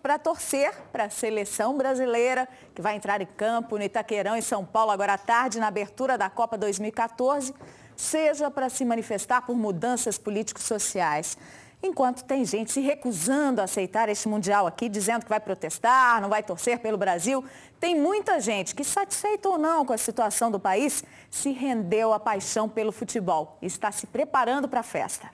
para torcer para a seleção brasileira, que vai entrar em campo no Itaquerão, em São Paulo, agora à tarde, na abertura da Copa 2014, seja para se manifestar por mudanças políticos sociais. Enquanto tem gente se recusando a aceitar este Mundial aqui, dizendo que vai protestar, não vai torcer pelo Brasil, tem muita gente que, satisfeita ou não com a situação do país, se rendeu à paixão pelo futebol e está se preparando para a festa.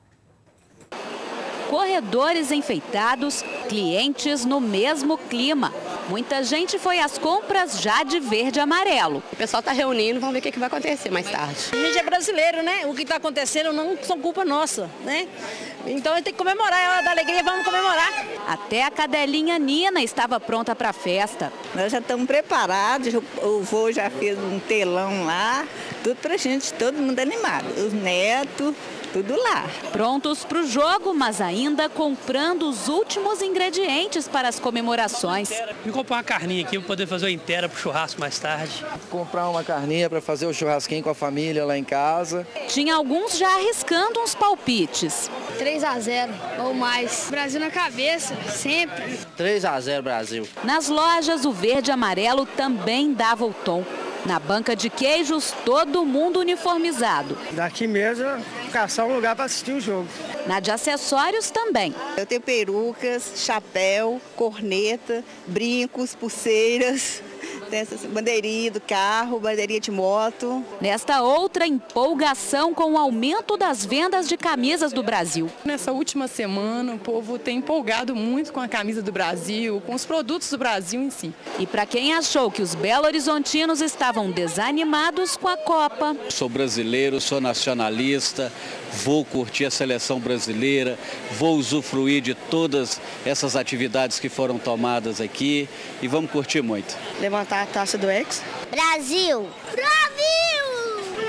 Corredores enfeitados, clientes no mesmo clima. Muita gente foi às compras já de verde e amarelo. O pessoal está reunindo, vamos ver o que vai acontecer mais tarde. A gente é brasileiro, né? O que está acontecendo não são culpa nossa, né? Então a gente tem que comemorar, é hora da alegria, vamos comemorar. Até a cadelinha Nina estava pronta para a festa. Nós já estamos preparados, o vô já fez um telão lá, tudo pra gente, todo mundo animado. Os netos, tudo lá. Prontos para o jogo, mas ainda comprando os últimos ingredientes para as comemorações. Vou comprar uma carninha aqui para poder fazer uma inteira para o churrasco mais tarde. Comprar uma carninha para fazer o churrasquinho com a família lá em casa. Tinha alguns já arriscando uns palpites. 3-0 ou mais. Brasil na cabeça, sempre. 3-0 Brasil. Nas lojas, o verde e amarelo também dava o tom. Na banca de queijos, todo mundo uniformizado. Daqui mesmo, caçar um lugar para assistir o jogo. Na de acessórios também. Eu tenho perucas, chapéu, corneta, brincos, pulseiras. Tem essa bandeirinha do carro, bandeirinha de moto. Nesta outra empolgação com o aumento das vendas de camisas do Brasil. Nessa última semana, o povo tem empolgado muito com a camisa do Brasil, com os produtos do Brasil em si. E para quem achou que os belo-horizontinos estavam desanimados com a Copa. Sou brasileiro, sou nacionalista, vou curtir a seleção brasileira, vou usufruir de todas essas atividades que foram tomadas aqui e vamos curtir muito. Levantar a taça do Ex. Brasil! Brasil!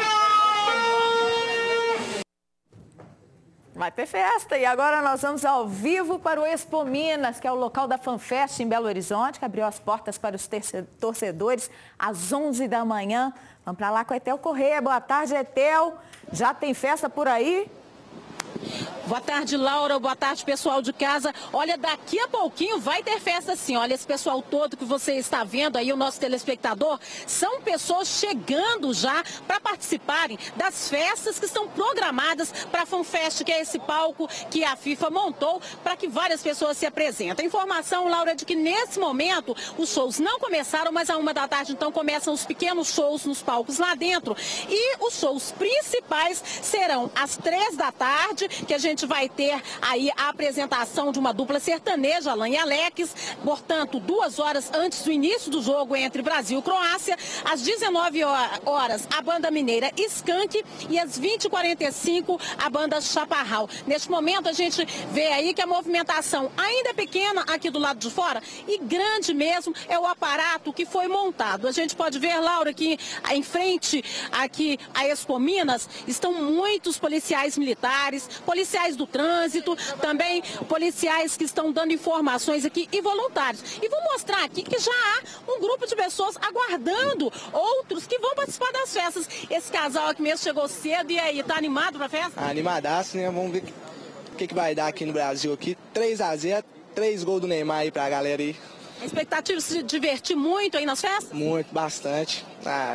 Vai ter festa e agora nós vamos ao vivo para o Expo Minas, que é o local da FanFest em Belo Horizonte, que abriu as portas para os torcedores às 11 da manhã. Vamos para lá com a Etel Corrêa. Boa tarde, Etel. Já tem festa por aí? Boa tarde, Laura. Boa tarde, pessoal de casa. Olha, daqui a pouquinho vai ter festa sim. Olha, esse pessoal todo que você está vendo aí, o nosso telespectador, são pessoas chegando já para participarem das festas que estão programadas para a FanFest, que é esse palco que a FIFA montou para que várias pessoas se apresentem. A informação, Laura, é de que nesse momento os shows não começaram, mas à 1 da tarde então começam os pequenos shows nos palcos lá dentro. E os shows principais serão às 3 da tarde, que a gente vai ter aí a apresentação de uma dupla sertaneja, Alan e Alex, portanto, 2 horas antes do início do jogo entre Brasil e Croácia. Às 19 horas, a banda mineira Skank e às 20h45, a banda Chaparral. Neste momento, a gente vê aí que a movimentação ainda é pequena aqui do lado de fora e grande mesmo é o aparato que foi montado. A gente pode ver, Laura, que em frente aqui a Expo Minas estão muitos policiais militares, policiais do trânsito, também policiais que estão dando informações aqui e voluntários. E vou mostrar aqui que já há um grupo de pessoas aguardando outros que vão participar das festas. Esse casal aqui mesmo chegou cedo e aí, tá animado pra festa? Animadaço, né? Vamos ver o que vai dar aqui no Brasil. Aqui 3-0, 3 gols do Neymar aí pra galera aí. A expectativa de se divertir muito aí nas festas? Muito, bastante.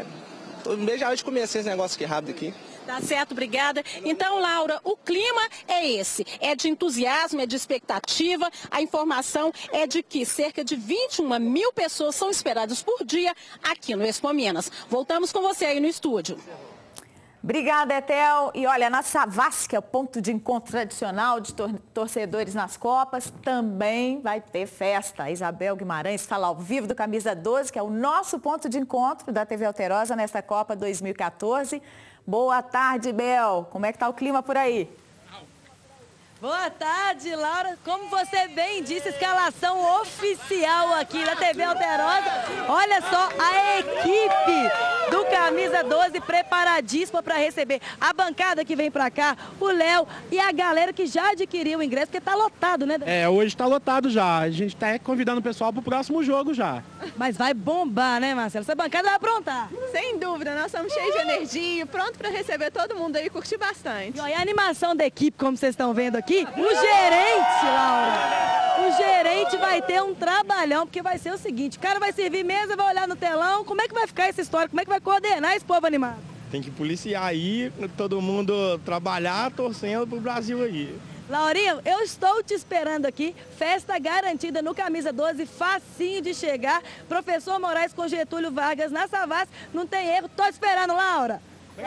Já hoje comecei esse negócio aqui rápido aqui. Tá certo, obrigada. Então, Laura, o clima é esse, é de entusiasmo, é de expectativa. A informação é de que cerca de 21 mil pessoas são esperadas por dia aqui no Expo Minas. Voltamos com você aí no estúdio. Obrigada, Etel. E olha, na Savassi, que é o ponto de encontro tradicional de torcedores nas Copas, também vai ter festa. A Isabel Guimarães fala ao vivo do Camisa 12, que é o nosso ponto de encontro da TV Alterosa nesta Copa 2014. Boa tarde, Bel. Como é que tá o clima por aí? Boa tarde, Laura. Como você bem disse, escalação oficial aqui da TV Alterosa. Olha só a equipe do Camisa 12 preparadíssima para receber a bancada que vem para cá, o Léo e a galera que já adquiriu o ingresso, porque tá lotado, né? Hoje tá lotado já. A gente tá convidando o pessoal pro próximo jogo já. Mas vai bombar, né, Marcelo? Essa bancada vai aprontar. Sem dúvida, nós estamos cheios de energia, pronto para receber todo mundo aí e curtir bastante. E a animação da equipe, como vocês estão vendo aqui, o gerente, Laura, o gerente gente vai ter um trabalhão, porque vai ser o seguinte, o cara vai servir mesa, vai olhar no telão, como é que vai ficar essa história, como é que vai coordenar esse povo animado? Tem que policiar aí, todo mundo trabalhar, torcendo pro Brasil aí. Laurinha, eu estou te esperando aqui, festa garantida no Camisa 12, facinho de chegar. Professor Moraes com Getúlio Vargas na Savassi, não tem erro, tô esperando, Laura.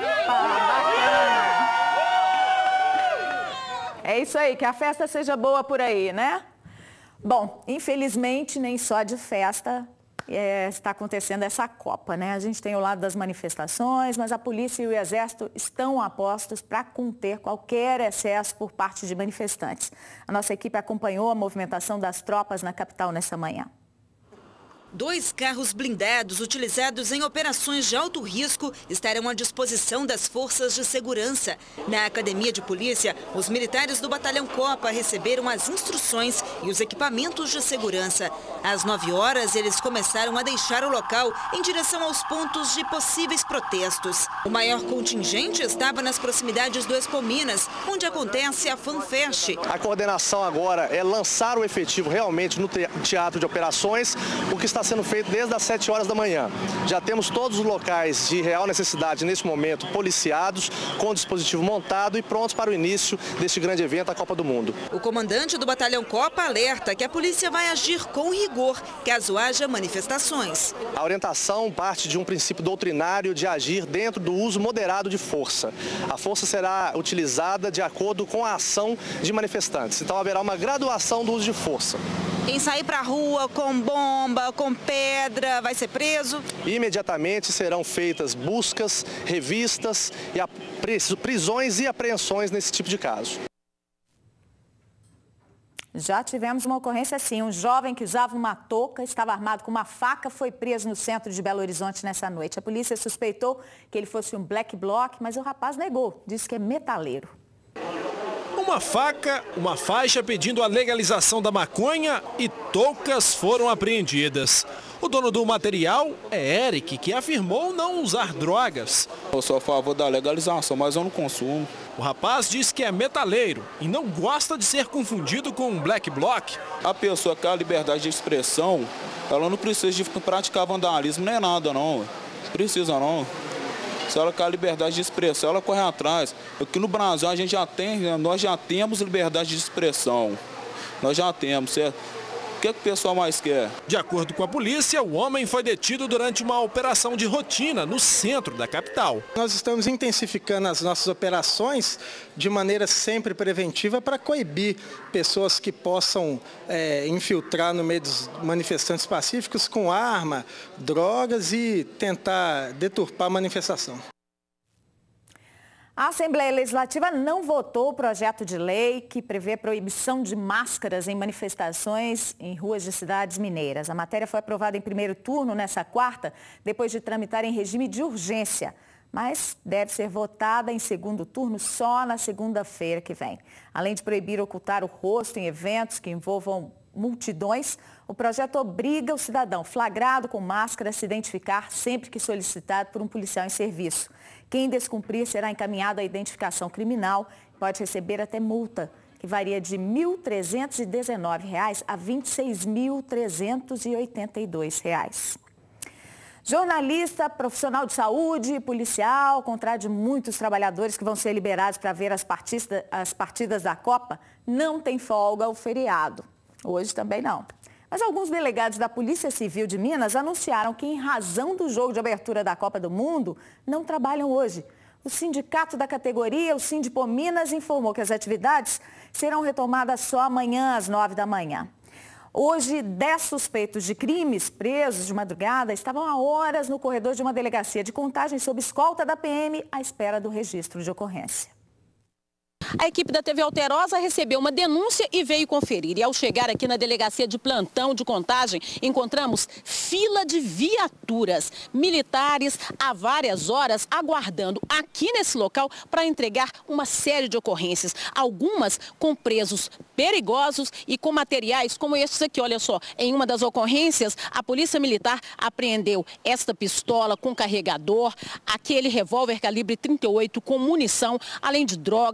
É isso aí, que a festa seja boa por aí, né? Bom, infelizmente nem só de festa está acontecendo essa Copa, né? A gente tem o lado das manifestações, mas a polícia e o exército estão a postos para conter qualquer excesso por parte de manifestantes. A nossa equipe acompanhou a movimentação das tropas na capital nessa manhã. 2 carros blindados utilizados em operações de alto risco estarão à disposição das forças de segurança. Na academia de polícia, os militares do Batalhão Copa receberam as instruções e os equipamentos de segurança. Às 9 horas, eles começaram a deixar o local em direção aos pontos de possíveis protestos. O maior contingente estava nas proximidades do Expo Minas, onde acontece a FanFest. A coordenação agora é lançar o efetivo realmente no teatro de operações, o que está sendo feito desde as 7 horas da manhã. Já temos todos os locais de real necessidade neste momento policiados, com o dispositivo montado e prontos para o início deste grande evento, a Copa do Mundo. O comandante do Batalhão Copa alerta que a polícia vai agir com rigor caso haja manifestações. A orientação parte de um princípio doutrinário de agir dentro do uso moderado de força. A força será utilizada de acordo com a ação de manifestantes. Então haverá uma graduação do uso de força. Quem sair para a rua com bomba, com pedra, vai ser preso? Imediatamente serão feitas buscas, revistas, e prisões e apreensões nesse tipo de caso. Já tivemos uma ocorrência assim. Um jovem que usava uma touca, estava armado com uma faca, foi preso no centro de Belo Horizonte nessa noite. A polícia suspeitou que ele fosse um black bloc, mas o rapaz negou, disse que é metaleiro. Uma faca, uma faixa pedindo a legalização da maconha e toucas foram apreendidas. O dono do material é Eric, que afirmou não usar drogas. Eu sou a favor da legalização, mas eu não consumo. O rapaz diz que é metaleiro e não gosta de ser confundido com um black bloc. A pessoa que quer a liberdade de expressão, ela não precisa de praticar vandalismo nem nada, não. Precisa não. Se ela quer a liberdade de expressão, ela corre atrás. Aqui no Brasil nós já temos liberdade de expressão. Nós já temos, certo? O que o pessoal mais quer? De acordo com a polícia, o homem foi detido durante uma operação de rotina no centro da capital. Nós estamos intensificando as nossas operações de maneira sempre preventiva para coibir pessoas que possam infiltrar no meio dos manifestantes pacíficos com arma, drogas e tentar deturpar a manifestação. A Assembleia Legislativa não votou o projeto de lei que prevê proibição de máscaras em manifestações em ruas de cidades mineiras. A matéria foi aprovada em primeiro turno nessa quarta, depois de tramitar em regime de urgência, mas deve ser votada em segundo turno só na segunda-feira que vem. Além de proibir ocultar o rosto em eventos que envolvam multidões, o projeto obriga o cidadão flagrado com máscara a se identificar sempre que solicitado por um policial em serviço. Quem descumprir será encaminhado à identificação criminal e pode receber até multa, que varia de R$ 1.319 a R$ 26.382. Jornalista, profissional de saúde, policial, ao contrário de muitos trabalhadores que vão ser liberados para ver as partidas da Copa, não tem folga ou feriado. Hoje também não. Mas alguns delegados da Polícia Civil de Minas anunciaram que, em razão do jogo de abertura da Copa do Mundo, não trabalham hoje. O sindicato da categoria, o Sindipo Minas, informou que as atividades serão retomadas só amanhã às 9 da manhã. Hoje, 10 suspeitos de crimes presos de madrugada estavam há horas no corredor de uma delegacia de Contagem sob escolta da PM à espera do registro de ocorrência. A equipe da TV Alterosa recebeu uma denúncia e veio conferir. E ao chegar aqui na delegacia de plantão de Contagem, encontramos fila de viaturas militares há várias horas aguardando aqui nesse local para entregar uma série de ocorrências. Algumas com presos perigosos e com materiais como estes aqui. Olha só, em uma das ocorrências, a Polícia Militar apreendeu esta pistola com carregador, aquele revólver calibre 38 com munição, além de drogas, celular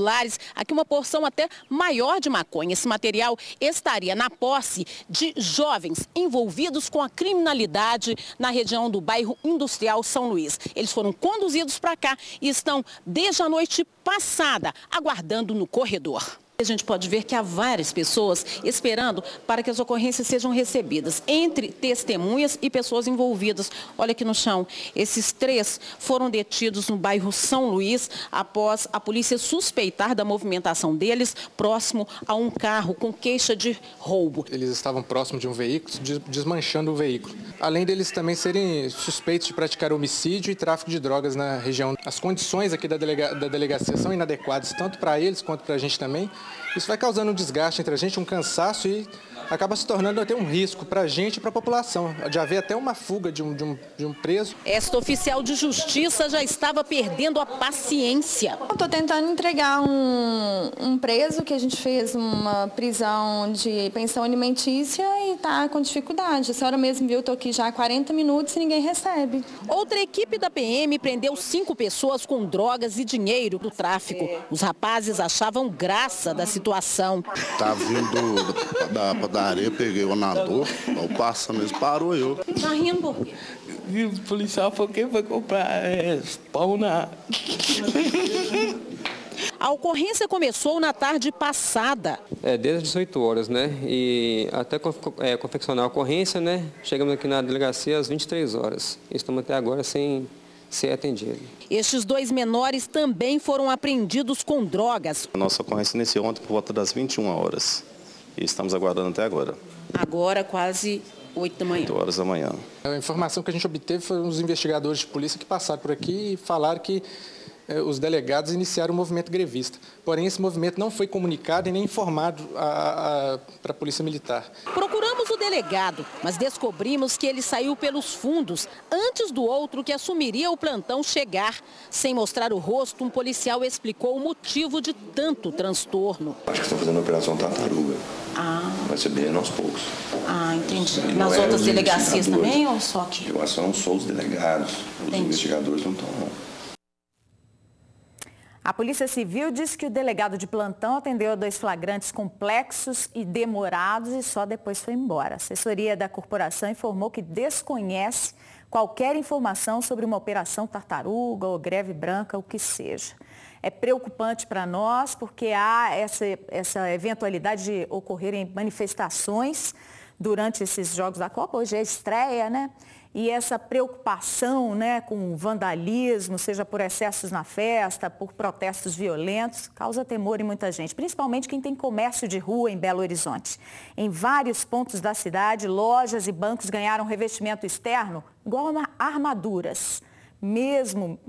celulares, aqui uma porção até maior de maconha. Esse material estaria na posse de jovens envolvidos com a criminalidade na região do bairro Industrial São Luís. Eles foram conduzidos para cá e estão desde a noite passada aguardando no corredor. A gente pode ver que há várias pessoas esperando para que as ocorrências sejam recebidas, entre testemunhas e pessoas envolvidas. Olha aqui no chão, esses 3 foram detidos no bairro São Luís após a polícia suspeitar da movimentação deles próximo a um carro com queixa de roubo. Eles estavam próximo de um veículo, desmanchando o veículo. Além deles também serem suspeitos de praticar homicídio e tráfico de drogas na região. As condições aqui da delegacia são inadequadas, tanto para eles quanto para a gente também. Isso vai causando um desgaste entre a gente, um cansaço e acaba se tornando até um risco para a gente e para a população, de haver até uma fuga de um preso. Esta oficial de justiça já estava perdendo a paciência. Estou tentando entregar um preso que a gente fez uma prisão de pensão alimentícia e está com dificuldade. A senhora mesmo viu, estou aqui já há 40 minutos e ninguém recebe. Outra equipe da PM prendeu 5 pessoas com drogas e dinheiro do tráfico. Os rapazes achavam graça da situação. Tá vindo da padaria, peguei o anador, o passando, eles parou eu. Tá rindo por quê? O policial falou que foi comprar pão na... A ocorrência começou na tarde passada. Desde as 18 horas, né? E até confeccionar a ocorrência, né? Chegamos aqui na delegacia às 23 horas. Estamos até agora sem ser atendidos. Estes 2 menores também foram apreendidos com drogas. A nossa ocorrência iniciou ontem por volta das 21 horas. E estamos aguardando até agora. Agora quase 8 da manhã. 8 horas da manhã. A informação que a gente obteve foram os investigadores de polícia que passaram por aqui e falaram que os delegados iniciaram um movimento grevista. Porém, esse movimento não foi comunicado e nem informado para a Polícia Militar. Procuramos o delegado, mas descobrimos que ele saiu pelos fundos, antes do outro que assumiria o plantão chegar. Sem mostrar o rosto, um policial explicou o motivo de tanto transtorno. Acho que estão fazendo a Operação Tartaruga. Vai ser bem aos poucos. Entendi. Nas outras delegacias também ou só aqui? Eu acho que não sou os delegados, os investigadores não estão, não. A Polícia Civil disse que o delegado de plantão atendeu a 2 flagrantes complexos e demorados e só depois foi embora. A assessoria da corporação informou que desconhece qualquer informação sobre uma operação tartaruga ou greve branca, o que seja. É preocupante para nós porque há essa eventualidade de ocorrerem manifestações durante esses Jogos da Copa. Hoje é a estreia, né? E essa preocupação, né, com vandalismo, seja por excessos na festa, por protestos violentos, causa temor em muita gente, principalmente quem tem comércio de rua em Belo Horizonte. Em vários pontos da cidade, lojas e bancos ganharam revestimento externo igual a armaduras mesmo,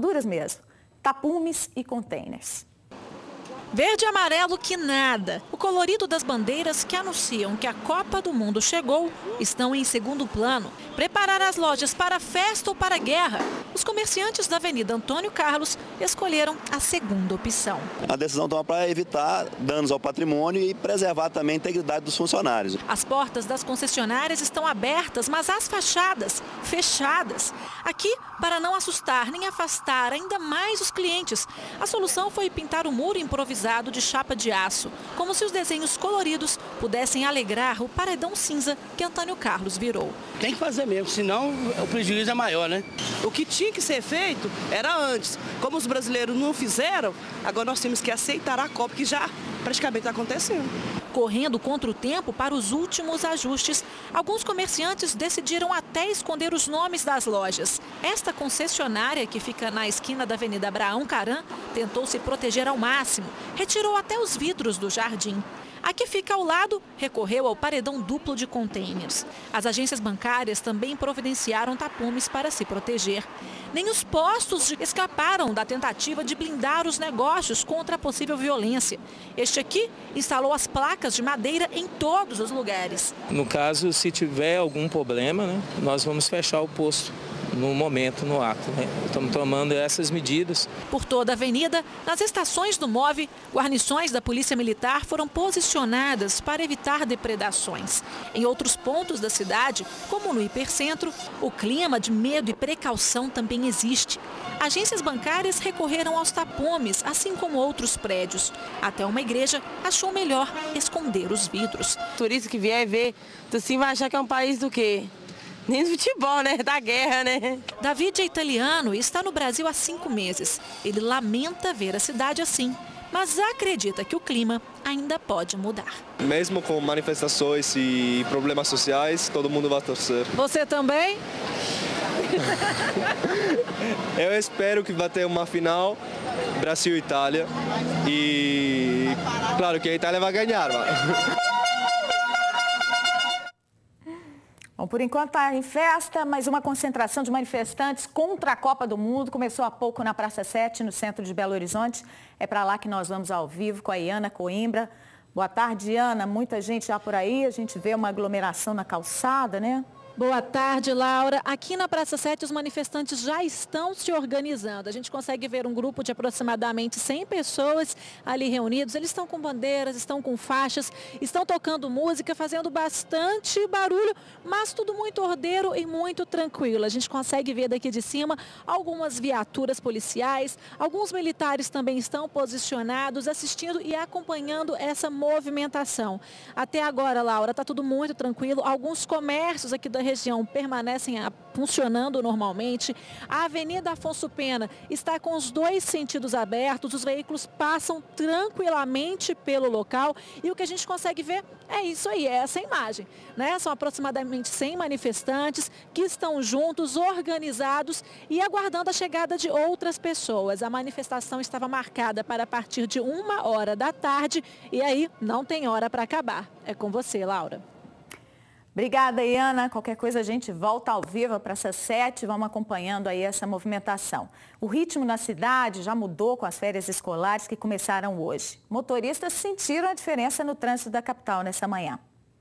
tapumes e containers. Verde e amarelo que nada. O colorido das bandeiras que anunciam que a Copa do Mundo chegou estão em segundo plano. Preparar as lojas para a festa ou para a guerra. Os comerciantes da Avenida Antônio Carlos escolheram a segunda opção. A decisão toma para evitar danos ao patrimônio e preservar também a integridade dos funcionários. As portas das concessionárias estão abertas, mas as fachadas fechadas. Aqui, para não assustar nem afastar ainda mais os clientes, a solução foi pintar o muro improvisado de chapa de aço, como se os desenhos coloridos pudessem alegrar o paredão cinza que Antônio Carlos virou. Tem que fazer mesmo, senão o prejuízo é maior, né? O que tinha que ser feito era antes. Como os brasileiros não fizeram, agora nós temos que aceitar a Copa, que já praticamente está acontecendo. Correndo contra o tempo para os últimos ajustes, alguns comerciantes decidiram até esconder os nomes das lojas. Esta concessionária, que fica na esquina da Avenida Abraão Caram, tentou se proteger ao máximo. Retirou até os vidros do jardim. A que fica ao lado recorreu ao paredão duplo de containers. As agências bancárias também providenciaram tapumes para se proteger. Nem os postos escaparam da tentativa de blindar os negócios contra a possível violência. Este aqui instalou as placas de madeira em todos os lugares. No caso, se tiver algum problema, né, nós vamos fechar o posto no momento, no ato, né? Estamos tomando essas medidas. Por toda a avenida, nas estações do MOVE, guarnições da Polícia Militar foram posicionadas para evitar depredações. Em outros pontos da cidade, como no hipercentro, o clima de medo e precaução também existe. Agências bancárias recorreram aos tapumes, assim como outros prédios. Até uma igreja achou melhor esconder os vidros. O turista que vier ver, assim vai achar que é um país do quê? Nem do futebol, né? Da guerra, né? David é italiano e está no Brasil há 5 meses. Ele lamenta ver a cidade assim, mas acredita que o clima ainda pode mudar. Mesmo com manifestações e problemas sociais, todo mundo vai torcer. Você também? Eu espero que vai ter uma final Brasil e Itália e claro que a Itália vai ganhar. Bom, por enquanto está em festa, mas uma concentração de manifestantes contra a Copa do Mundo começou há pouco na Praça 7, no centro de Belo Horizonte. É para lá que nós vamos ao vivo com a Iana Coimbra. Boa tarde, Iana. Muita gente já por aí, a gente vê uma aglomeração na calçada, né? Boa tarde, Laura. Aqui na Praça 7, os manifestantes já estão se organizando. A gente consegue ver um grupo de aproximadamente 100 pessoas ali reunidos. Eles estão com bandeiras, estão com faixas, estão tocando música, fazendo bastante barulho, mas tudo muito ordeiro e muito tranquilo. A gente consegue ver daqui de cima algumas viaturas policiais, alguns militares também estão posicionados, assistindo e acompanhando essa movimentação. Até agora, Laura, está tudo muito tranquilo. Alguns comércios aqui da região permanecem funcionando normalmente. A Avenida Afonso Pena está com os 2 sentidos abertos, os veículos passam tranquilamente pelo local e o que a gente consegue ver é isso aí, é essa imagem, né? São aproximadamente 100 manifestantes que estão juntos, organizados e aguardando a chegada de outras pessoas. A manifestação estava marcada para a partir de 1h da tarde e aí não tem hora para acabar. É com você, Laura. Obrigada, Iana. Qualquer coisa a gente volta ao vivo para essas 7, vamos acompanhando aí essa movimentação. O ritmo na cidade já mudou com as férias escolares que começaram hoje. Motoristas sentiram a diferença no trânsito da capital nessa manhã.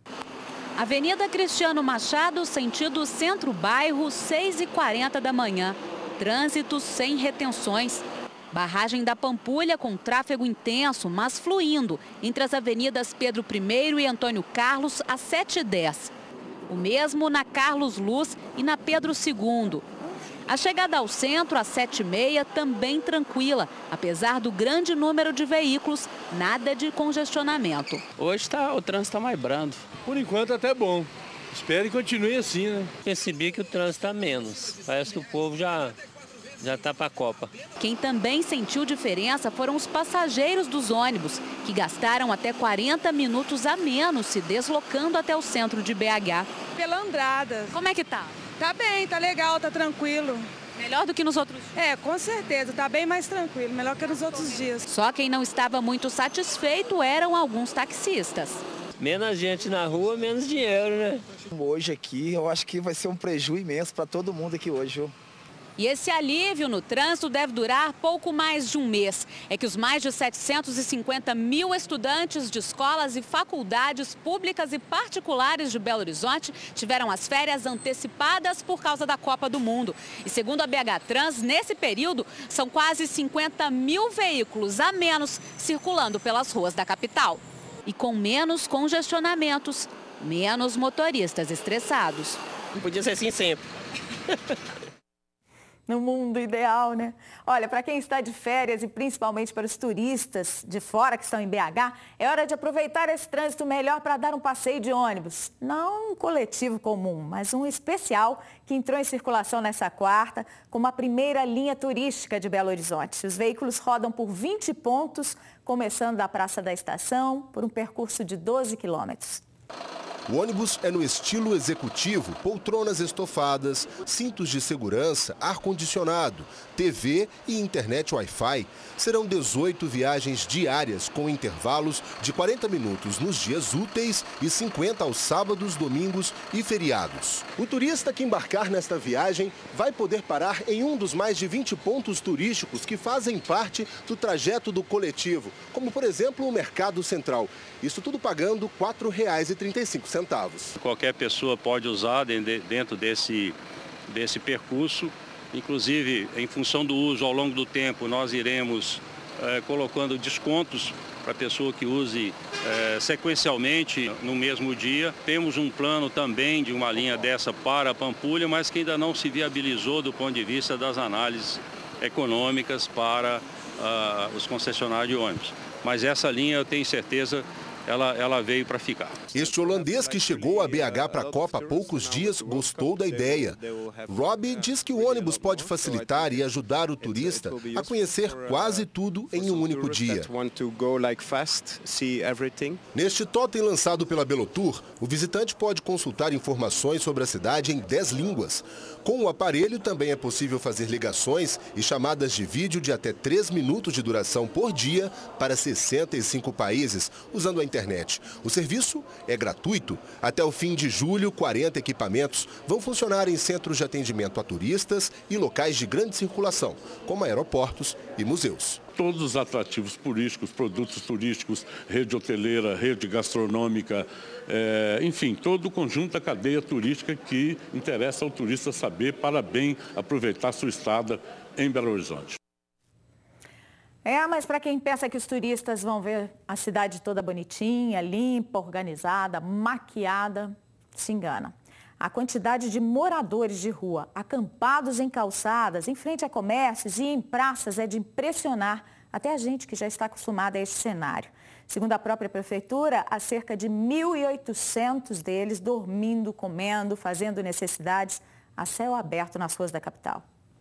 Avenida Cristiano Machado, sentido centro-bairro, 6h40 da manhã. Trânsito sem retenções. Barragem da Pampulha com tráfego intenso, mas fluindo, entre as avenidas Pedro I e Antônio Carlos, às 7h10. O mesmo na Carlos Luz e na Pedro II. A chegada ao centro, às 7h30, também tranquila. Apesar do grande número de veículos, nada de congestionamento. Hoje o trânsito está mais brando. Por enquanto até bom. Espero que continue assim, né? Percebi que o trânsito está menos. Parece que o povo já está para a Copa. Quem também sentiu diferença foram os passageiros dos ônibus, que gastaram até 40 minutos a menos se deslocando até o centro de BH. Pela Andrada. Como é que tá? Tá bem, tá legal, tá tranquilo. Melhor do que nos outros dias? É, com certeza, tá bem mais tranquilo, melhor que nos outros dias. Só quem não estava muito satisfeito eram alguns taxistas. Menos gente na rua, menos dinheiro, né? Hoje aqui, eu acho que vai ser um prejuízo imenso para todo mundo aqui hoje, viu? E esse alívio no trânsito deve durar pouco mais de um mês. É que os mais de 750 mil estudantes de escolas e faculdades públicas e particulares de Belo Horizonte tiveram as férias antecipadas por causa da Copa do Mundo. E segundo a BH Trans, nesse período, são quase 50 mil veículos a menos circulando pelas ruas da capital. E com menos congestionamentos, menos motoristas estressados. Não podia ser assim sempre. No mundo ideal, né? Olha, para quem está de férias e principalmente para os turistas de fora que estão em BH, é hora de aproveitar esse trânsito melhor para dar um passeio de ônibus. Não um coletivo comum, mas um especial que entrou em circulação nessa quarta como a primeira linha turística de Belo Horizonte. Os veículos rodam por 20 pontos, começando da Praça da Estação, por um percurso de 12 quilômetros. O ônibus é no estilo executivo, poltronas estofadas, cintos de segurança, ar-condicionado, TV e internet Wi-Fi. Serão 18 viagens diárias com intervalos de 40 minutos nos dias úteis e 50 aos sábados, domingos e feriados. O turista que embarcar nesta viagem vai poder parar em um dos mais de 20 pontos turísticos que fazem parte do trajeto do coletivo, como por exemplo o Mercado Central. Isso tudo pagando R$ 4,35. Qualquer pessoa pode usar dentro desse desse percurso. Inclusive, em função do uso ao longo do tempo, nós iremos colocando descontos para a pessoa que use sequencialmente no mesmo dia. Temos um plano também de uma linha dessa para a Pampulha, mas que ainda não se viabilizou do ponto de vista das análises econômicas para os concessionários de ônibus. Mas essa linha, eu tenho certeza, ela veio para ficar. Este holandês que chegou a BH para a Copa há poucos dias gostou da ideia. Rob diz que o ônibus pode facilitar e ajudar o turista a conhecer quase tudo em um único dia. Neste totem lançado pela Belotour, o visitante pode consultar informações sobre a cidade em 10 línguas. Com o aparelho também é possível fazer ligações e chamadas de vídeo de até 3 minutos de duração por dia para 65 países, usando a internet. O serviço é gratuito. Até o fim de julho, 40 equipamentos vão funcionar em centros de atendimento a turistas e locais de grande circulação, como aeroportos e museus. Todos os atrativos turísticos, produtos turísticos, rede hoteleira, rede gastronômica, enfim, todo o conjunto da cadeia turística que interessa ao turista saber para bem aproveitar sua estada em Belo Horizonte. Mas para quem pensa que os turistas vão ver a cidade toda bonitinha, limpa, organizada, maquiada, se engana. A quantidade de moradores de rua acampados em calçadas, em frente a comércios e em praças é de impressionar até a gente que já está acostumada a este cenário. Segundo a própria prefeitura, há cerca de 1.800 deles dormindo, comendo, fazendo necessidades a céu aberto nas ruas da capital.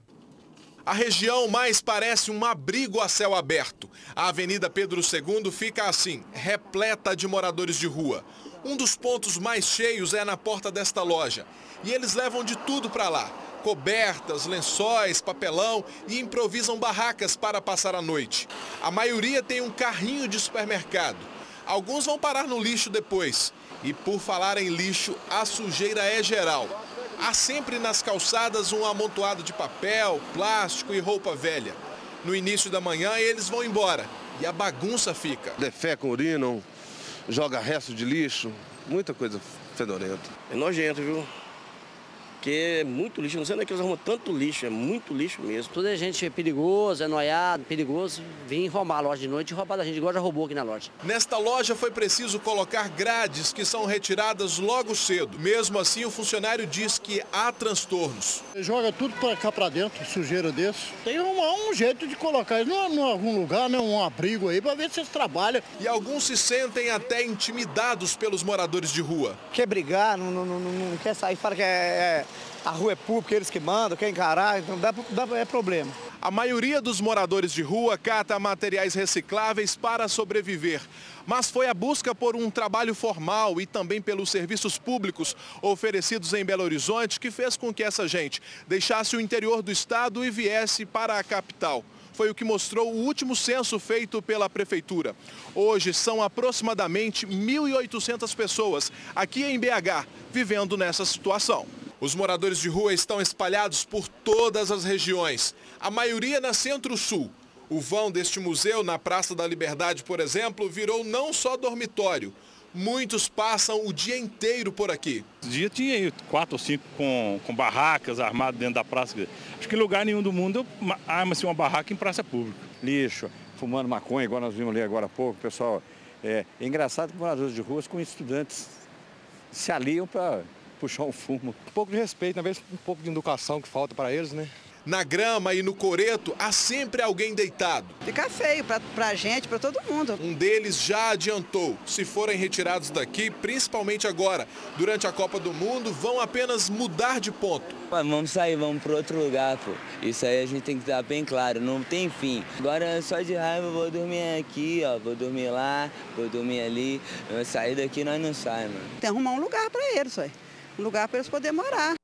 A região mais parece um abrigo a céu aberto. A Avenida Pedro II fica assim, repleta de moradores de rua. Um dos pontos mais cheios é na porta desta loja. E eles levam de tudo para lá. Cobertas, lençóis, papelão e improvisam barracas para passar a noite. A maioria tem um carrinho de supermercado. Alguns vão parar no lixo depois. E por falar em lixo, a sujeira é geral. Há sempre nas calçadas um amontoado de papel, plástico e roupa velha. No início da manhã eles vão embora e a bagunça fica. Defecam, urinam, joga resto de lixo, muita coisa fedorenta. É nojento, viu? Porque é muito lixo, não sei onde é que eles arrumam tanto lixo, é muito lixo mesmo. Toda a gente é perigoso, é noiado, perigoso, vir roubar a loja de noite e roubar da gente, igual já roubou aqui na loja. Nesta loja foi preciso colocar grades que são retiradas logo cedo. Mesmo assim, o funcionário diz que há transtornos. Joga tudo para cá para dentro, sujeira desse. Tem um jeito de colocar eles em algum lugar, né, um abrigo aí, para ver se eles trabalham. E alguns se sentem até intimidados pelos moradores de rua. Quer brigar, não quer sair, fala que a rua é pública, eles que mandam, quer encarar, então é problema. A maioria dos moradores de rua cata materiais recicláveis para sobreviver. Mas foi a busca por um trabalho formal e também pelos serviços públicos oferecidos em Belo Horizonte que fez com que essa gente deixasse o interior do estado e viesse para a capital. Foi o que mostrou o último censo feito pela prefeitura. Hoje são aproximadamente 1.800 pessoas aqui em BH vivendo nessa situação. Os moradores de rua estão espalhados por todas as regiões, a maioria na Centro-Sul. O vão deste museu, na Praça da Liberdade, por exemplo, virou não só dormitório. Muitos passam o dia inteiro por aqui. Esse dia tinha 4 ou 5 com barracas armadas dentro da praça. Acho que em lugar nenhum do mundo arma-se uma barraca em praça pública. Lixo, fumando maconha, igual nós vimos ali agora há pouco. Pessoal, é engraçado que moradores de ruas com estudantes se aliam para puxar um fumo. Um pouco de respeito, talvez um pouco de educação que falta para eles, né? Na grama e no coreto, há sempre alguém deitado. Fica feio pra gente, pra todo mundo. Um deles já adiantou. Se forem retirados daqui, principalmente agora, durante a Copa do Mundo, vão apenas mudar de ponto. Vamos sair, vamos para outro lugar, pô. Isso aí a gente tem que dar bem claro, não tem fim. Agora, só de raiva, eu vou dormir aqui, ó. Vou dormir lá, vou dormir ali. Eu vou sair daqui, nós não saímos, mano. Tem que arrumar um lugar pra eles, ué. Um lugar para eles poderem morar.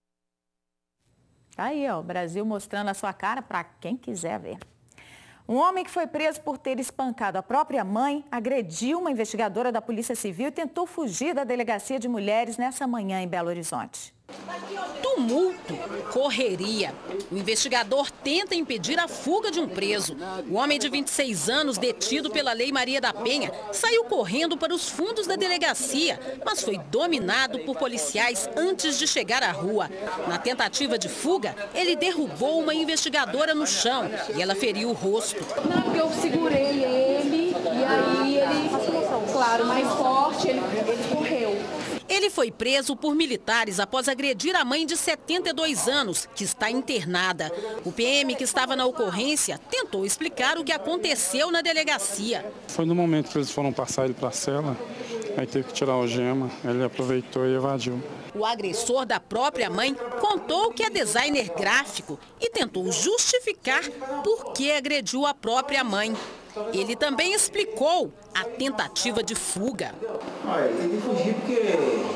Aí, ó, o Brasil mostrando a sua cara para quem quiser ver. Um homem que foi preso por ter espancado a própria mãe agrediu uma investigadora da Polícia Civil e tentou fugir da delegacia de mulheres nessa manhã em Belo Horizonte. Tumulto, correria. O investigador tenta impedir a fuga de um preso. O homem de 26 anos, detido pela Lei Maria da Penha, saiu correndo para os fundos da delegacia, mas foi dominado por policiais antes de chegar à rua. Na tentativa de fuga, ele derrubou uma investigadora no chão e ela feriu o rosto. Não, porque eu segurei ele e aí ele, claro, mais forte, ele correu. Ele foi preso por militares após agredir a mãe de 72 anos, que está internada. O PM que estava na ocorrência tentou explicar o que aconteceu na delegacia. Foi no momento que eles foram passar ele para a cela, aí teve que tirar a algema, ele aproveitou e evadiu. O agressor da própria mãe contou que é designer gráfico e tentou justificar por que agrediu a própria mãe. Ele também explicou a tentativa de fuga. Olha, eu tentei fugir porque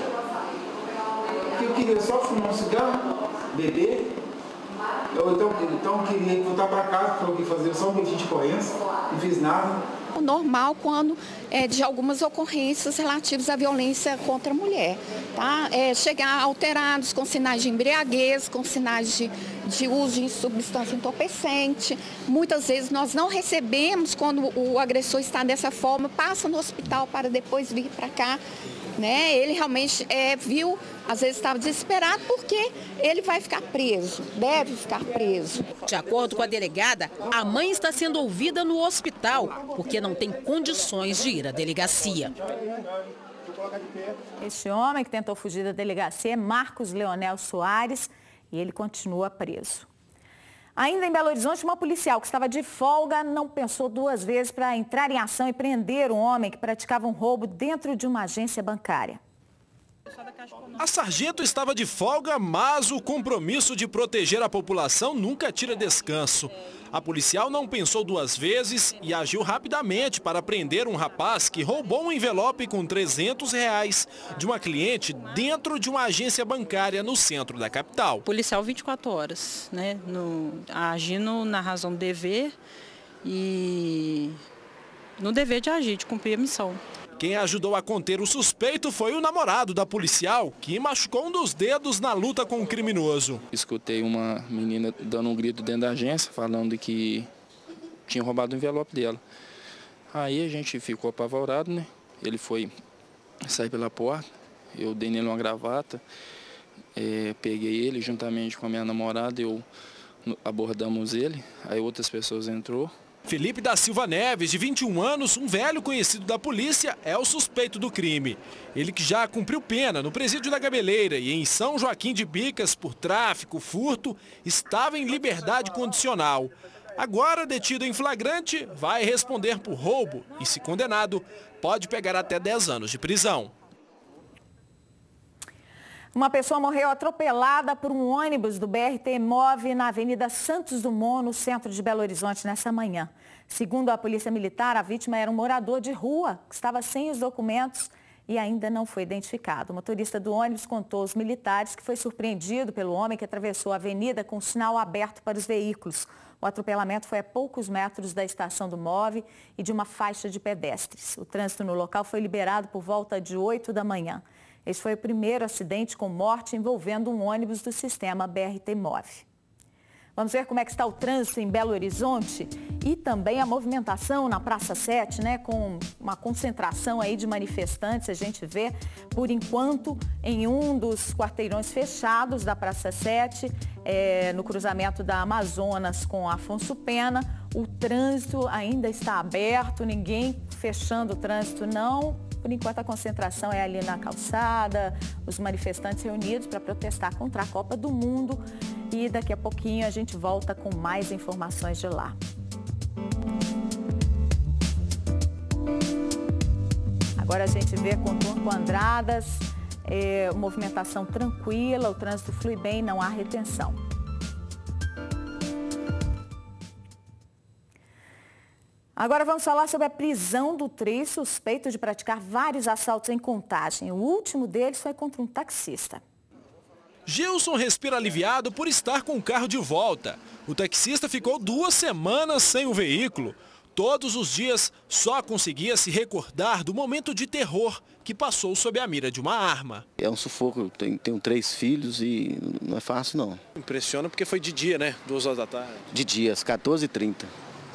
eu queria só fumar um cigarro, beber. Então eu queria voltar para casa, porque eu queria fazer só um boletim de ocorrência, não fiz nada. O normal quando é de algumas ocorrências relativas à violência contra a mulher, tá? Chegar alterados, com sinais de embriaguez, com sinais de uso de substância entorpecente. Muitas vezes nós não recebemos quando o agressor está dessa forma, passa no hospital para depois vir para cá. Né? Ele realmente viu, às vezes estava desesperado porque ele vai ficar preso, deve ficar preso. De acordo com a delegada, a mãe está sendo ouvida no hospital porque não tem condições de ir à delegacia. Este homem que tentou fugir da delegacia é Marcos Leonel Soares e ele continua preso. Ainda em Belo Horizonte, uma policial que estava de folga não pensou duas vezes para entrar em ação e prender um homem que praticava um roubo dentro de uma agência bancária. A sargento estava de folga, mas o compromisso de proteger a população nunca tira descanso. A policial não pensou duas vezes e agiu rapidamente para prender um rapaz que roubou um envelope com R$300 de uma cliente dentro de uma agência bancária no centro da capital. Policial 24 horas, né, agindo na razão do dever e no dever de agir, de cumprir a missão. Quem ajudou a conter o suspeito foi o namorado da policial, que machucou um dos dedos na luta com o criminoso. Escutei uma menina dando um grito dentro da agência, falando que tinha roubado o envelope dela. Aí a gente ficou apavorado, né? Ele foi sair pela porta, eu dei nele uma gravata, peguei ele juntamente com a minha namorada, abordamos ele, aí outras pessoas entrou. Felipe da Silva Neves, de 21 anos, um velho conhecido da polícia, é o suspeito do crime. Ele que já cumpriu pena no presídio da Gameleira e em São Joaquim de Bicas por tráfico, furto, estava em liberdade condicional. Agora, detido em flagrante, vai responder por roubo e, se condenado, pode pegar até 10 anos de prisão. Uma pessoa morreu atropelada por um ônibus do BRT-MOV na Avenida Santos Dumont, no centro de Belo Horizonte, nessa manhã. Segundo a Polícia Militar, a vítima era um morador de rua que estava sem os documentos e ainda não foi identificado. O motorista do ônibus contou aos militares que foi surpreendido pelo homem que atravessou a avenida com o sinal aberto para os veículos. O atropelamento foi a poucos metros da estação do MOV e de uma faixa de pedestres. O trânsito no local foi liberado por volta de 8 da manhã. Este foi o primeiro acidente com morte envolvendo um ônibus do sistema BRT-MOV. Vamos ver como é que está o trânsito em Belo Horizonte e também a movimentação na Praça 7, né, com uma concentração aí de manifestantes. A gente vê, por enquanto, em um dos quarteirões fechados da Praça 7, no cruzamento da Amazonas com Afonso Pena, o trânsito ainda está aberto, ninguém fechando o trânsito não. Por enquanto, a concentração é ali na calçada, os manifestantes reunidos para protestar contra a Copa do Mundo. E daqui a pouquinho a gente volta com mais informações de lá. Agora a gente vê Contorno Andradas, movimentação tranquila, o trânsito flui bem, não há retenção. Agora vamos falar sobre a prisão do 3 suspeito de praticar vários assaltos em Contagem. O último deles foi contra um taxista. Gilson respira aliviado por estar com o carro de volta. O taxista ficou 2 semanas sem o veículo. todos os dias só conseguia se recordar do momento de terror que passou sob a mira de uma arma. É um sufoco, tenho 3 filhos e não é fácil não. Impressiona porque foi de dia, né? 2 horas da tarde. De dia, às 14h30.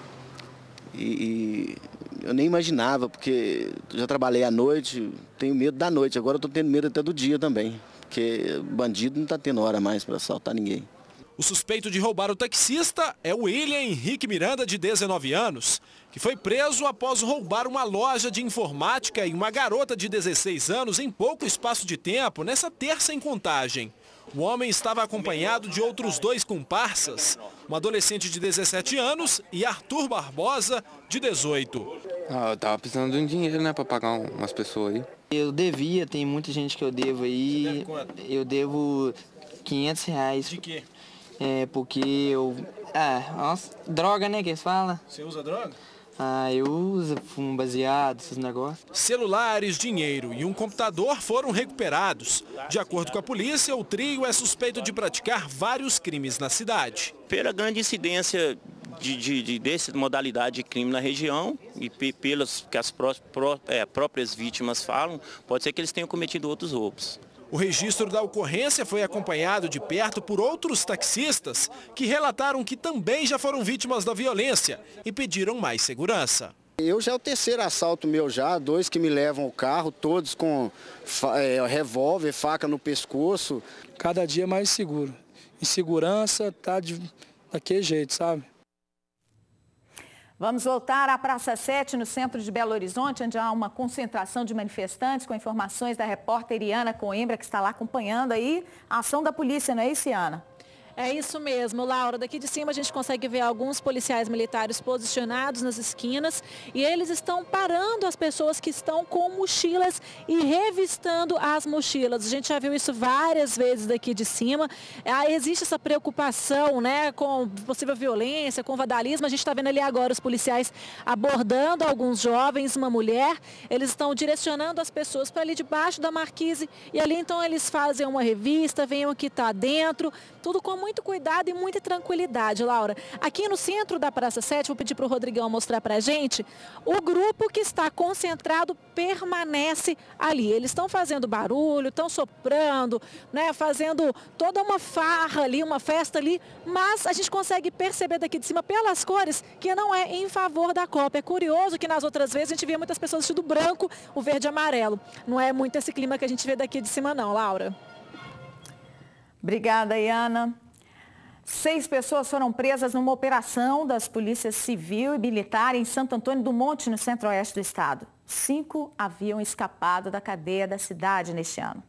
E eu nem imaginava, porque já trabalhei à noite, tenho medo da noite, agora eu estou tendo medo até do dia também, porque bandido não está tendo hora mais para assaltar ninguém. O suspeito de roubar o taxista é o William Henrique Miranda, de 19 anos, que foi preso após roubar uma loja de informática e uma garota de 16 anos em pouco espaço de tempo, nessa terça em Contagem. O homem estava acompanhado de outros 2 comparsas, um adolescente de 17 anos e Arthur Barbosa, de 18. Eu tava precisando de um dinheiro, né, para pagar umas pessoas aí. Eu devia, tem muita gente que eu devo aí. Eu devo R$500. De quê? Porque eu... droga, né, que eles falam. Você usa droga? Eu uso fumo baseado, esses negócios. Celulares, dinheiro e um computador foram recuperados. De acordo com a polícia, o trio é suspeito de praticar vários crimes na cidade. Pela grande incidência dessa modalidade de crime na região e pelas que as próprias vítimas falam, pode ser que eles tenham cometido outros roubos. O registro da ocorrência foi acompanhado de perto por outros taxistas que relataram que também já foram vítimas da violência e pediram mais segurança. Eu já é o 3º assalto meu já, 2 que me levam o carro, todos com revólver, faca no pescoço. Cada dia mais seguro. E segurança tá daquele jeito, sabe? Vamos voltar à Praça 7, no centro de Belo Horizonte, onde há uma concentração de manifestantes, com informações da repórter Iana Coimbra, que está lá acompanhando aí a ação da polícia, não é isso, Iana? É isso mesmo, Laura. Daqui de cima a gente consegue ver alguns policiais militares posicionados nas esquinas e eles estão parando as pessoas que estão com mochilas e revistando as mochilas. A gente já viu isso várias vezes daqui de cima. Existe essa preocupação, né, com possível violência, com vandalismo. A gente está vendo ali agora os policiais abordando alguns jovens, uma mulher. Eles estão direcionando as pessoas para ali debaixo da marquise e ali então eles fazem uma revista, veem o que está dentro, tudo com muito cuidado e muita tranquilidade, Laura. Aqui no centro da Praça 7, vou pedir para o Rodrigão mostrar para a gente, o grupo que está concentrado permanece ali. Eles estão fazendo barulho, estão soprando, né, fazendo toda uma farra ali, uma festa ali, mas a gente consegue perceber daqui de cima pelas cores que não é em favor da Copa. É curioso que nas outras vezes a gente via muitas pessoas vestindo branco, o verde e amarelo. Não é muito esse clima que a gente vê daqui de cima não, Laura. Obrigada, Iana. 6 pessoas foram presas numa operação das polícias civil e militar em Santo Antônio do Monte, no centro-oeste do estado. 5 haviam escapado da cadeia da cidade neste ano.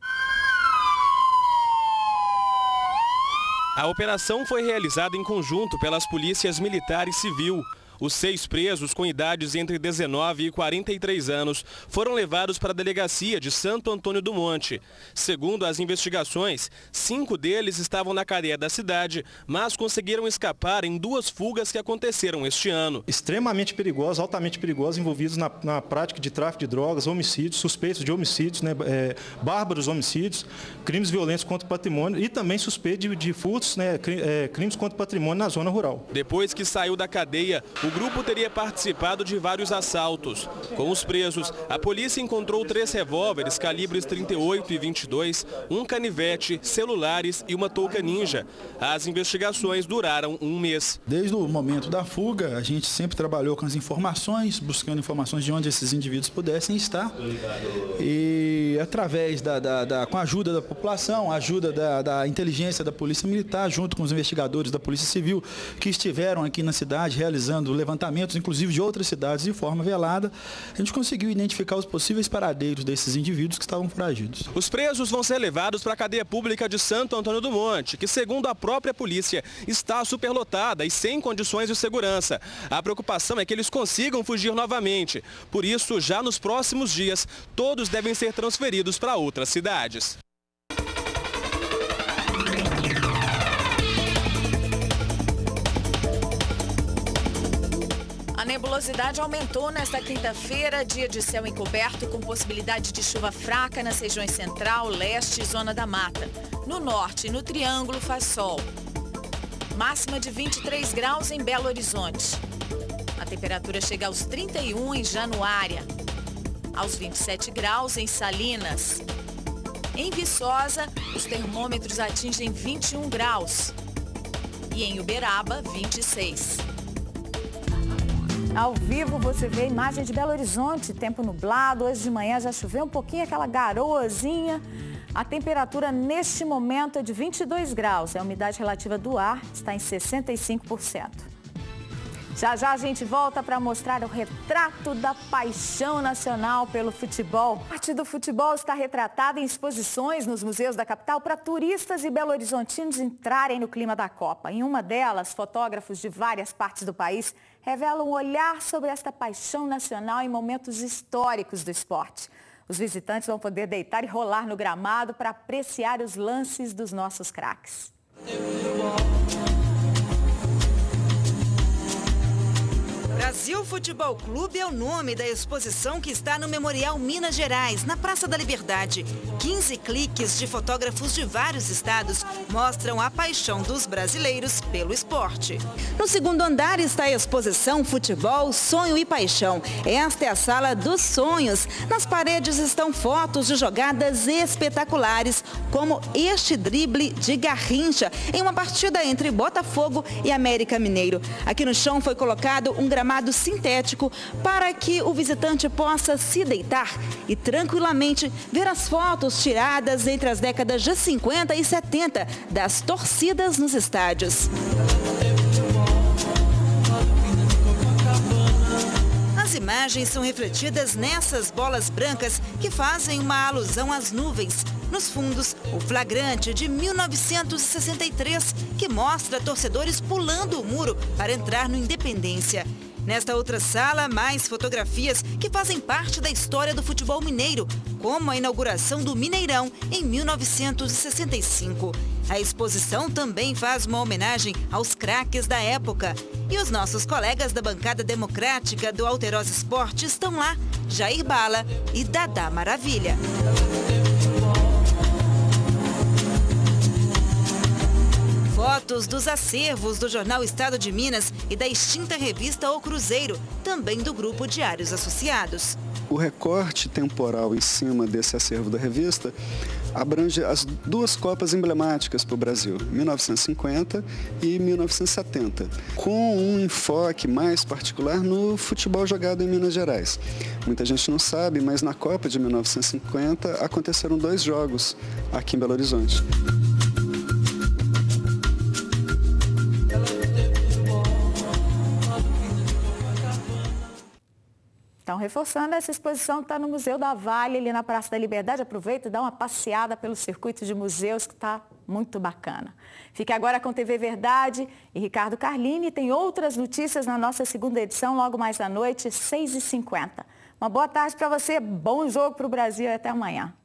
A operação foi realizada em conjunto pelas polícias militar e civil. Os 6 presos com idades entre 19 e 43 anos foram levados para a delegacia de Santo Antônio do Monte. Segundo as investigações, 5 deles estavam na cadeia da cidade, mas conseguiram escapar em 2 fugas que aconteceram este ano. Extremamente perigosos, altamente perigosos, envolvidos na prática de tráfico de drogas, homicídios, suspeitos de homicídios, né, bárbaros homicídios, crimes violentos contra o patrimônio e também suspeitos de furtos, né, crimes contra o patrimônio na zona rural. Depois que saiu da cadeia, o grupo teria participado de vários assaltos. Com os presos, a polícia encontrou 3 revólveres calibres 38 e 22, um canivete, celulares e uma touca ninja. As investigações duraram 1 mês. Desde o momento da fuga, a gente sempre trabalhou com as informações, buscando informações de onde esses indivíduos pudessem estar. E através com a ajuda da população, a ajuda da inteligência da Polícia Militar, junto com os investigadores da Polícia Civil, que estiveram aqui na cidade realizando levantamentos, inclusive de outras cidades, de forma velada, a gente conseguiu identificar os possíveis paradeiros desses indivíduos que estavam foragidos. Os presos vão ser levados para a cadeia pública de Santo Antônio do Monte, que, segundo a própria polícia, está superlotada e sem condições de segurança. A preocupação é que eles consigam fugir novamente. Por isso, já nos próximos dias, todos devem ser transferidos para outras cidades. A nebulosidade aumentou nesta quinta-feira, dia de céu encoberto com possibilidade de chuva fraca nas regiões central, leste e zona da mata. No norte, no Triângulo, faz sol. Máxima de 23 graus em Belo Horizonte. A temperatura chega aos 31 em Januária, aos 27 graus em Salinas. Em Viçosa, os termômetros atingem 21 graus. E em Uberaba, 26. Ao vivo você vê a imagem de Belo Horizonte, tempo nublado. Hoje de manhã já choveu um pouquinho, aquela garoazinha. A temperatura neste momento é de 22 graus. A umidade relativa do ar está em 65%. Já já a gente volta para mostrar o retrato da paixão nacional pelo futebol. A parte do futebol está retratada em exposições nos museus da capital para turistas e belo-horizontinos entrarem no clima da Copa. Em uma delas, fotógrafos de várias partes do país revelam um olhar sobre esta paixão nacional em momentos históricos do esporte. Os visitantes vão poder deitar e rolar no gramado para apreciar os lances dos nossos craques. Brasil Futebol Clube é o nome da exposição que está no Memorial Minas Gerais, na Praça da Liberdade. 15 cliques de fotógrafos de vários estados mostram a paixão dos brasileiros pelo esporte. No segundo andar está a exposição Futebol, Sonho e Paixão. Esta é a sala dos sonhos. Nas paredes estão fotos de jogadas espetaculares, como este drible de Garrincha, em uma partida entre Botafogo e América Mineiro. Aqui no chão foi colocado um gramado sintético para que o visitante possa se deitar e tranquilamente ver as fotos tiradas entre as décadas de 50 e 70 das torcidas nos estádios. As imagens são refletidas nessas bolas brancas que fazem uma alusão às nuvens. Nos fundos, o flagrante de 1963, que mostra torcedores pulando o muro para entrar no Independência. Nesta outra sala, mais fotografias que fazem parte da história do futebol mineiro, como a inauguração do Mineirão em 1965. A exposição também faz uma homenagem aos craques da época. E os nossos colegas da bancada democrática do Alterosa Esporte estão lá, Jair Bala e Dadá Maravilha. Fotos dos acervos do jornal Estado de Minas e da extinta revista O Cruzeiro, também do grupo Diários Associados. O recorte temporal em cima desse acervo da revista abrange as duas Copas emblemáticas para o Brasil, 1950 e 1970, com um enfoque mais particular no futebol jogado em Minas Gerais. Muita gente não sabe, mas na Copa de 1950 aconteceram 2 jogos aqui em Belo Horizonte. Então, reforçando, essa exposição está no Museu da Vale, ali na Praça da Liberdade. Aproveita e dá uma passeada pelo circuito de museus, que está muito bacana. Fique agora com TV Verdade e Ricardo Carlini. Tem outras notícias na nossa segunda edição, logo mais à noite, 6h50. Uma boa tarde para você, bom jogo para o Brasil e até amanhã.